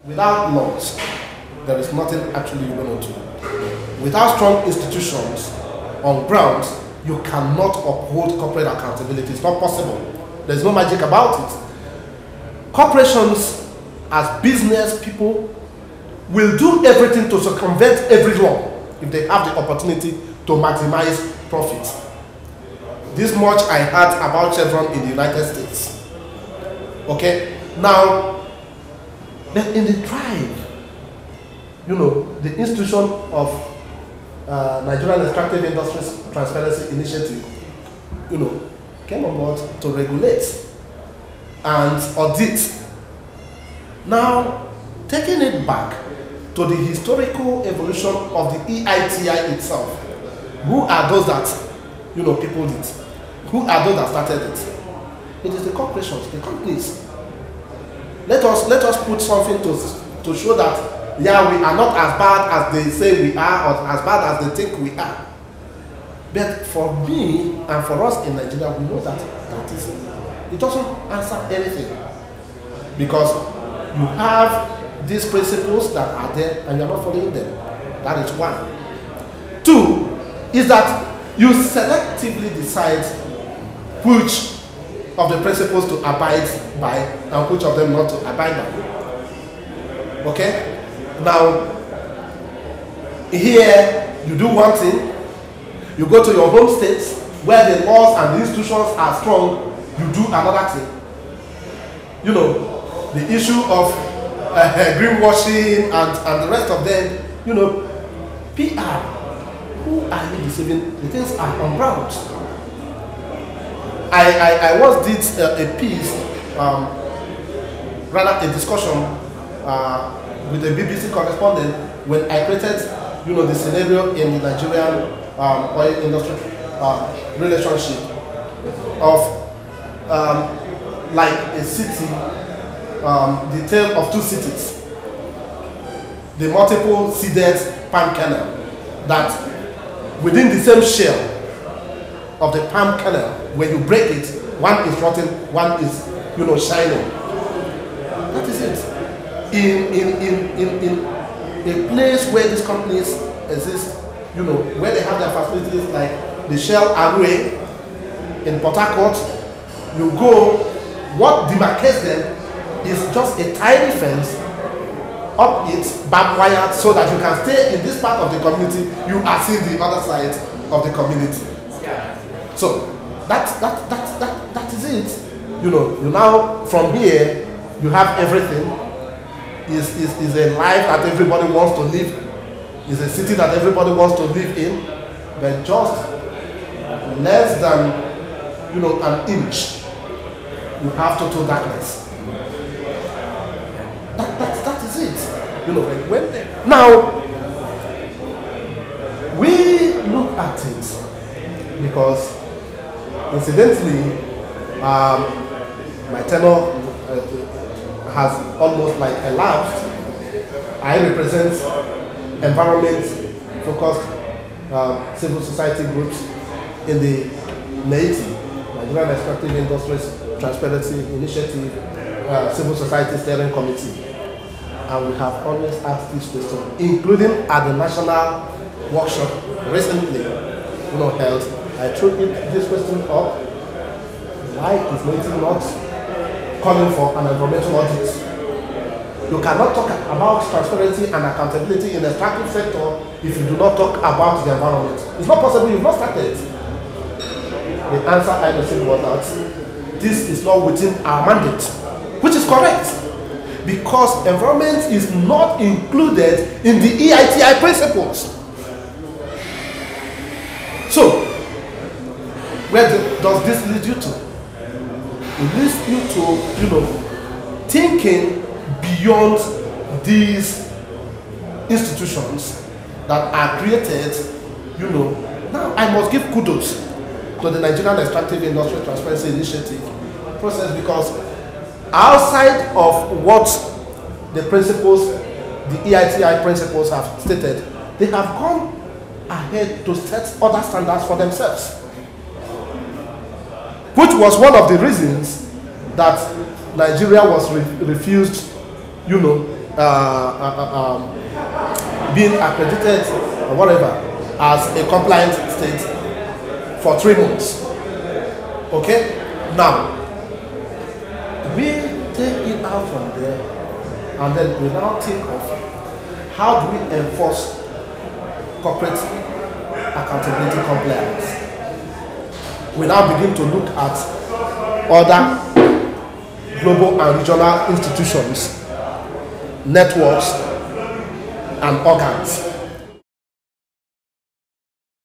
Without laws, there is nothing actually you're going to do. Without strong institutions on ground, you cannot uphold corporate accountability. It's not possible. There's no magic about it. Corporations, as business people, will do everything to circumvent every law if they have the opportunity to maximize profits. This much I heard about Chevron in the United States. Okay? Now, then in the tribe, you know, the institution of Nigerian Extractive Industries Transparency Initiative, you know, came on board to regulate and audit. Now, taking it back to the historical evolution of the EITI itself, who are those that, you know, people did? Who are those that started it? It is the corporations, the companies. Let us put something to show that, yeah, we are not as bad as they say we are, or as bad as they think we are. But for me and for us in Nigeria, we know that it doesn't answer anything, because you have these principles that are there and you're not following them. That is one. Two is that you selectively decide which of the principles to abide by and which of them not to abide by. Okay? Now, here you do one thing, you go to your home states where the laws and the institutions are strong, you do another thing. You know, the issue of greenwashing and the rest of them, you know, PR, who are you deceiving? The things are on ground. I once did a piece, rather a discussion with a BBC correspondent when I created, you know, the scenario in the Nigerian oil industry relationship of like a city, the tale of two cities, the multiple seeded palm kernel, that within the same shell of the palm kernel, when you break it, one is rotten, one is, you know, shining. That is it. In a place where these companies exist, you know, where they have their facilities like the Shell Array in Port Harcourt, you go, what demarcates them is just a tiny fence up its barbed wire so that you can stay in this part of the community, you are seeing the other side of the community. So that is it. You know, you now from here you have everything. Is a life that everybody wants to live. Is a city that everybody wants to live in, but just less than, you know, an inch, you have total darkness. That is it. You know, when now we look at it because incidentally, my tenure has almost like elapsed. I represent environment-focused civil society groups in the NEITI, Nigerian Extractive Industries Transparency Initiative, Civil Society Steering Committee. And we have always asked this question, including at the national workshop recently, you know, held. I threw this question up. Why is NEITI not calling for an environmental audit? You cannot talk about transparency and accountability in the extractive sector if you do not talk about the environment. It's not possible, you've not started. The answer I received was that this is not within our mandate, which is correct, because environment is not included in the EITI principles. So, where does this lead you to? It leads you to, you know, thinking beyond these institutions that are created, you know. Now, I must give kudos to the Nigerian Extractive Industry Transparency Initiative process, because outside of what the principles, the EITI principles have stated, they have gone ahead to set other standards for themselves, which was one of the reasons that Nigeria was refused, you know, being accredited or whatever as a compliant state for 3 months. Okay? Now, we take it out from there, and then we now think of how do we enforce corporate accountability compliance. We now begin to look at other global and regional institutions, networks, and organs